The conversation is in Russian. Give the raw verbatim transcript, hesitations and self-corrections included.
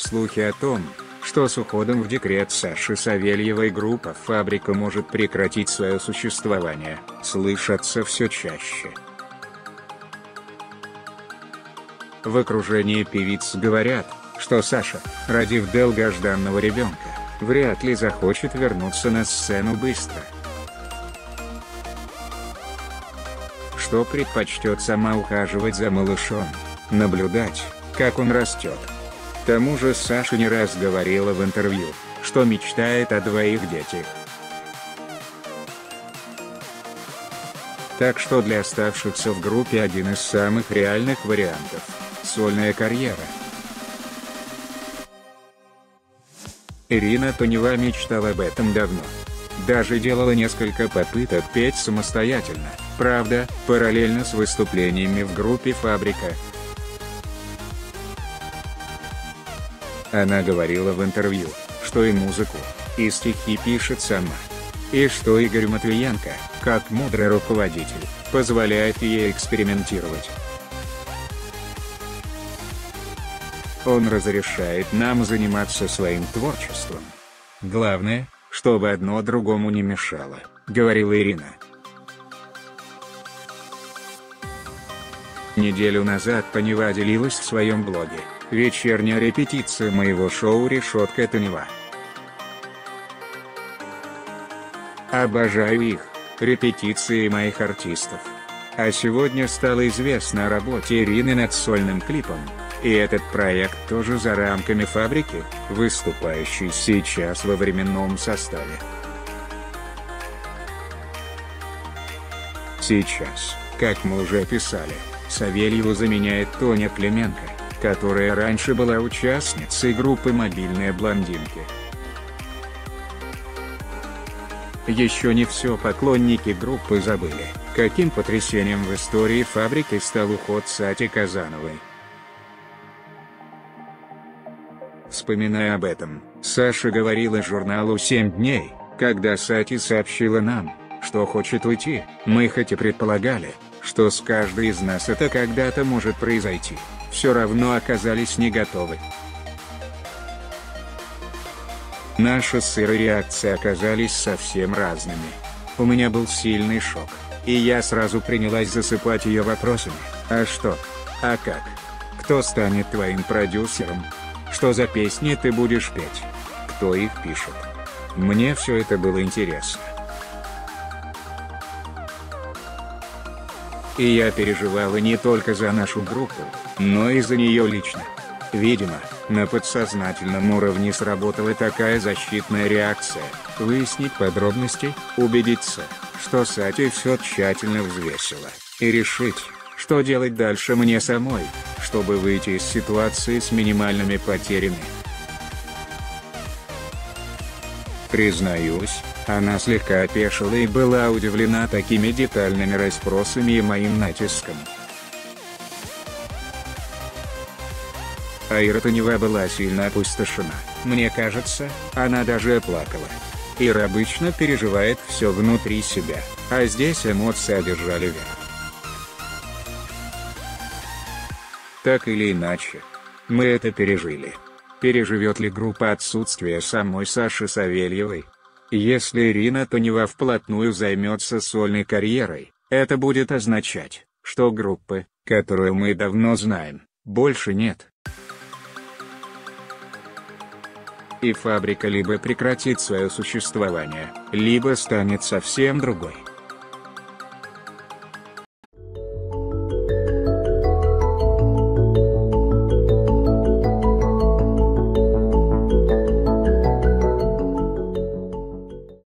Слухи о том, что с уходом в декрет Саши Савельевой группа «Фабрика» может прекратить свое существование, слышатся все чаще. В окружении певиц говорят, что Саша, родив долгожданного ребенка, вряд ли захочет вернуться на сцену быстро. Что предпочтет сама ухаживать за малышом, наблюдать, как он растет. К тому же Саша не раз говорила в интервью, что мечтает о двоих детях. Так что для оставшихся в группе один из самых реальных вариантов – сольная карьера. Ирина Тонева мечтала об этом давно. Даже делала несколько попыток петь самостоятельно, правда, параллельно с выступлениями в группе «Фабрика». Она говорила в интервью, что и музыку, и стихи пишет сама. И что Игорь Матвиенко, как мудрый руководитель, позволяет ей экспериментировать. Он разрешает нам заниматься своим творчеством. Главное, чтобы одно другому не мешало, говорила Ирина. Неделю назад Тонева делилась в своем блоге: вечерняя репетиция моего шоу «Решетка Тонева». Обожаю их, репетиции моих артистов. А сегодня стало известно о работе Ирины над сольным клипом, и этот проект тоже за рамками «Фабрики», выступающий сейчас во временном составе. Сейчас, как мы уже писали, Савельеву заменяет Тоня Клименко, которая раньше была участницей группы «Мобильные блондинки». Еще не все поклонники группы забыли, каким потрясением в истории «Фабрики» стал уход Сати Казановой. Вспоминая об этом, Саша говорила журналу «семь дней», когда Сати сообщила нам, что хочет уйти: мы хоть и предполагали, что с каждой из нас это когда-то может произойти, все равно оказались не готовы. Наши с Ирой реакции оказались совсем разными. У меня был сильный шок, и я сразу принялась засыпать ее вопросами: а что? А как? Кто станет твоим продюсером? Что за песни ты будешь петь? Кто их пишет? Мне все это было интересно. И я переживала не только за нашу группу, но и за нее лично. Видимо, на подсознательном уровне сработала такая защитная реакция: выяснить подробности, убедиться, что Сати все тщательно взвесила, и решить, что делать дальше мне самой, чтобы выйти из ситуации с минимальными потерями. Признаюсь, она слегка опешила и была удивлена такими детальными расспросами и моим натиском. А Ира Тонева была сильно опустошена, мне кажется, она даже плакала. Ира обычно переживает все внутри себя, а здесь эмоции одержали верх. Так или иначе, мы это пережили. Переживет ли группа отсутствие самой Саши Савельевой? Если Ирина Тонева вплотную займется сольной карьерой, это будет означать, что группы, которую мы давно знаем, больше нет. И «Фабрика» либо прекратит свое существование, либо станет совсем другой.